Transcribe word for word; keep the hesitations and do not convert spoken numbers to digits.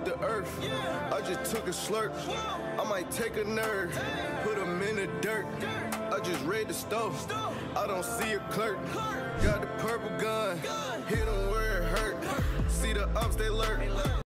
hit the earth. I just took a slurp. I might take a nerd, put him in the dirt. I just read the stove. I don't see a clerk. Got the purple gun, hit him where it hurt. See the ups, they lurk.